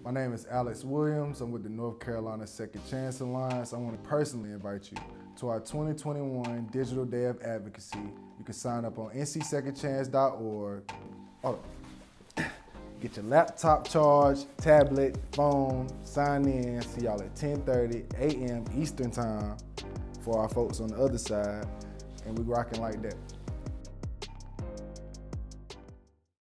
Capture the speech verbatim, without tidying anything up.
My name is Alex Williams. I'm with the North Carolina Second Chance Alliance. I want to personally invite you to our twenty twenty-one Digital Day of Advocacy. You can sign up on N C second chance dot org. Oh, get your laptop charged, tablet, phone, sign in. See y'all at ten thirty a m Eastern Time for our folks on the other side. And we rocking like that.